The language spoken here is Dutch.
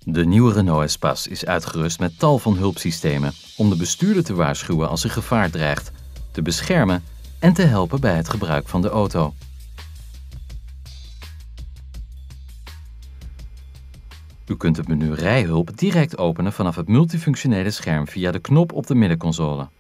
De nieuwe Renault Espace is uitgerust met tal van hulpsystemen om de bestuurder te waarschuwen als er gevaar dreigt, te beschermen en te helpen bij het gebruik van de auto. U kunt het menu Rijhulp direct openen vanaf het multifunctionele scherm via de knop op de middenconsole.